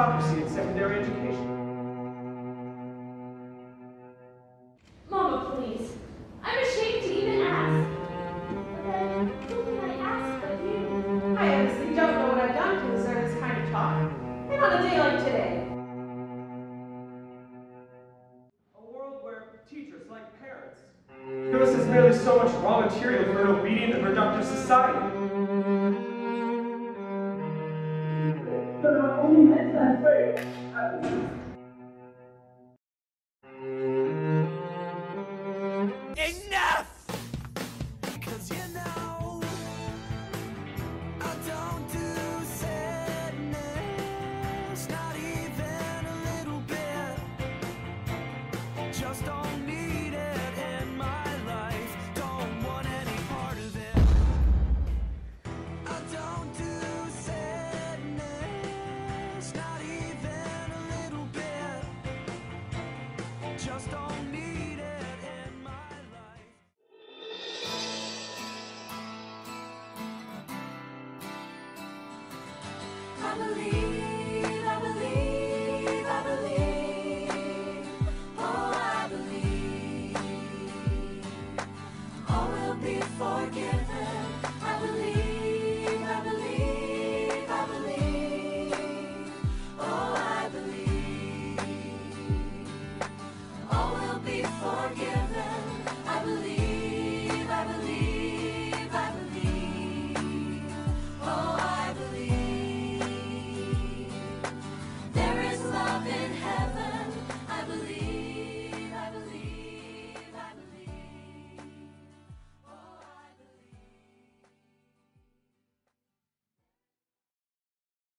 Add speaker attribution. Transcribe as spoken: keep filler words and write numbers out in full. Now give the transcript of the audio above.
Speaker 1: meritocracy in secondary education.
Speaker 2: Mama, please. I'm ashamed to even ask. But then, who can I ask but you?
Speaker 3: I honestly don't know what I've done to deserve this kind of talk. And on a day like today.
Speaker 1: A world where teachers, like parents, give us as merely so much raw material for an obedient and productive society.
Speaker 4: Enough! Because you know I don't do sadness, not even a little bit. Just don't need it in my life, don't want any part of it. I don't do sadness, not even a little bit. Just don't need it in my life. I believe, I believe, I believe, oh I believe, all will be forgiven.